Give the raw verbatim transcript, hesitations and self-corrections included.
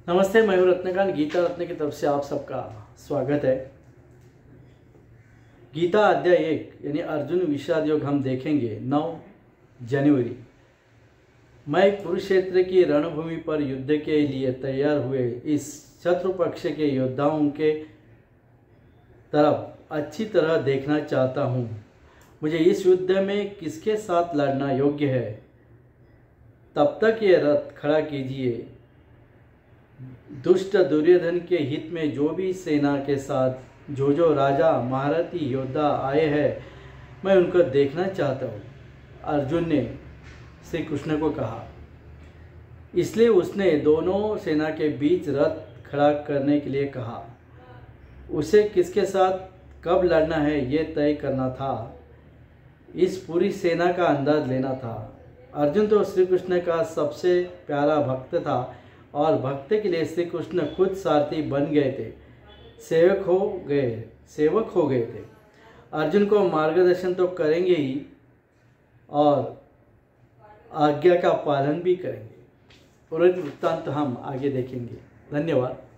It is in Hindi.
नमस्ते, मैं हूं रत्नकांत। गीता रत्न की तरफ से आप सबका स्वागत है। गीता अध्याय एक यानी अर्जुन विषाद योग हम देखेंगे नौ जनवरी। मैं कुरुक्षेत्र की रणभूमि पर युद्ध के लिए तैयार हुए इस शत्रु पक्ष के योद्धाओं के तरफ अच्छी तरह देखना चाहता हूँ। मुझे इस युद्ध में किसके साथ लड़ना योग्य है, तब तक ये रथ खड़ा कीजिए। दुष्ट दुर्योधन के हित में जो भी सेना के साथ जो जो राजा महारथी योद्धा आए हैं, मैं उनको देखना चाहता हूँ, अर्जुन ने श्री कृष्ण को कहा। इसलिए उसने दोनों सेना के बीच रथ खड़ा करने के लिए कहा। उसे किसके साथ कब लड़ना है ये तय करना था, इस पूरी सेना का अंदाज लेना था। अर्जुन तो श्री कृष्ण का सबसे प्यारा भक्त था और भक्त के लिए श्री कृष्ण खुद सारथी बन गए थे, सेवक हो गए सेवक हो गए थे। अर्जुन को मार्गदर्शन तो करेंगे ही और आज्ञा का पालन भी करेंगे। पूरे वृत्तांत हम आगे देखेंगे। धन्यवाद।